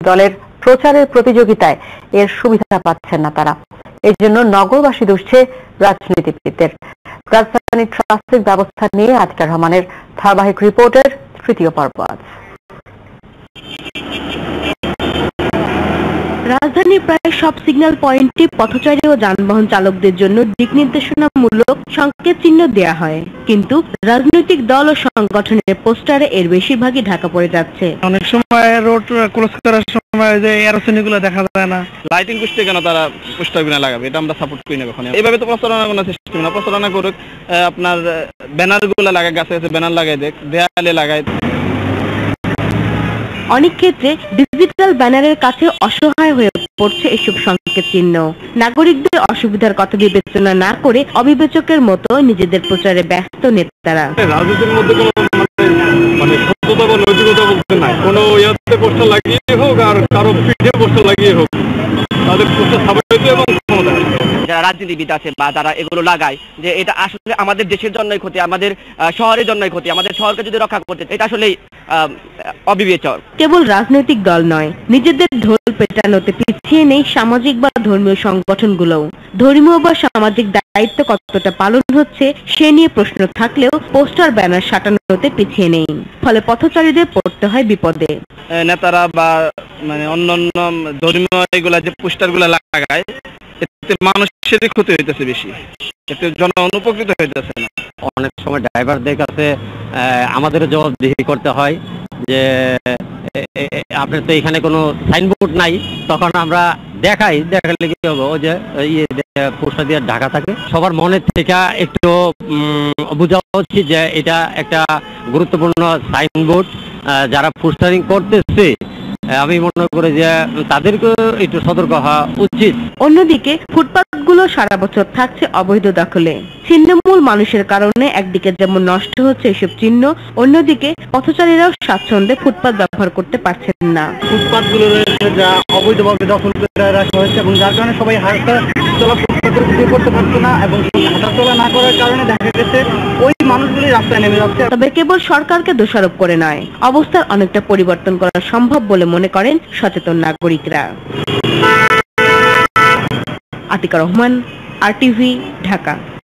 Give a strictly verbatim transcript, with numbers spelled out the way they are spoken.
দলের প্রচারের প্রতিযোগিতায় এর সুবিধা পাচ্ছেন না তারা। এই জন্য নগরবাসী দুষছে রাজনীতিবিদদের। রাজধানী ট্রাফিক ব্যবস্থা নিয়ে আতিকুর রহমানের ধারাবাহিক রিপোর্টের তৃতীয় পর্ব আজ। রাজধানীর প্রায় সব সিগন্যাল পয়েন্টে পথচারী ও যানবাহন চালকদের জন্য দিক নির্দেশনামূলক সংকেত চিহ্ন দেয়া হয়, কিন্তু রাজনৈতিক দল ও সংগঠনের পোস্টারে এর বেশিরভাগই ঢাকা পড়ে যাচ্ছে। অনেক সময় রোড ক্রস করার সময় যে এরোসিনগুলো দেখা যায় না। লাইটিং পোস্টে কেন তারা পোস্টারগুলো লাগাবে, এটা আমরা সাপোর্ট করি না কখনো। এইভাবে তো প্রচারণা কোনো সিস্টেম না, প্রচারণা করুক, আপনার ব্যানারগুলো লাগায়, গাছে গাছে ব্যানার লাগাই দেখ, দেয়ালে লাগায়। অনেক ক্ষেত্রে ডিজিটাল ব্যানারের কাছে অসহায় হয়ে পড়ছে এসব সংকেত চিহ্ন। নাগরিকদের অসুবিধার কথা বিবেচনা না করে অবিবেচকের মতো নিজেদের প্রচারে ব্যস্ত নেতারা। রাজনীতির মধ্যে কোনো মানে সত্যতা বা নৈতিকতা বলতে নাই, কোনো ইয়াতে পোস্টার লাগিয়ে হোক আর কারো পিঠে পোস্টার লাগিয়ে হোক, তাদের পোস্টার ছাপাইতে এবং ক্ষমতা। যারা রাজনীতিবিদ আছে বা যারা এগুলো লাগায়, যে এটা আসলে আমাদের দেশের জন্যই ক্ষতি, আমাদের শহরের জন্যই ক্ষতি, আমাদের শহরকে যদি রক্ষা করতে, এটা আসলে অবিবেচক। কেবল রাজনৈতিক দল নয়, নিজেদের ঢোল পেটানোতে পিছিয়ে নেই সামাজিক বা ধর্মীয় সংগঠনগুলোও। ধর্মীয় বা সামাজিক দায়িত্ব কতটা পালন হচ্ছে সে নিয়ে প্রশ্ন থাকলেও পোস্টার ব্যানার সাটানোতে পিছিয়ে নেই, ফলে পথচারীদের পড়তে হয় বিপদে। নেতারা বা মানে অন্যান্য ধর্মীয় এগুলা যে পোস্টারগুলো লাগায়, এতে মানুষেরই ক্ষতি হইতেছে বেশি, এতে জন অনুপকৃত হইতেছে না। অনেক সময় ড্রাইভারদের কাছে আমাদেরও জবাবদিহি করতে হয় যে আপনার তো এখানে কোনো সাইনবোর্ড নাই, তখন আমরা দেখাই, দেখালে কি হবে, ওই যে ইয়ে পোস্টার দিয়ে ঢাকা থাকে। সবার মনের থেকে একটু বোঝা উচিত যে এটা একটা গুরুত্বপূর্ণ সাইনবোর্ড, যারা পোস্টারিং করতেছে আমি মনে করি যে তাদেরকে একটু সতর্ক হওয়া উচিত। অন্যদিকে ফুটপাতগুলো সারা বছর থাকছে অবৈধ দখলে। ছিন্নমূল মানুষের কারণে একদিকে যেমন নষ্ট হচ্ছে এসব চিহ্ন, অন্যদিকে পথচারীরাও স্বাচ্ছন্দ্যে ফুটপাত ব্যবহার করতে পারছেন না। ফুটপাতগুলো রয়েছে যা অবৈধভাবে দখল করে রাখা হয়েছে এবং যার কারণে সবাই হাঁটা চলা করতে পারছে না, এবং হাঁটা চলা না করার কারণে দেখা গেছে ওই মানুষগুলি রাস্তায় নেমে যাচ্ছে। তবে কেবল সরকারকে দোষারোপ করে নয়, অবস্থার অনেকটা পরিবর্তন করা সম্ভব বলে মনে করেন সচেতন নাগরিকরা। Atiqur Rahman, R TV, Dhaka.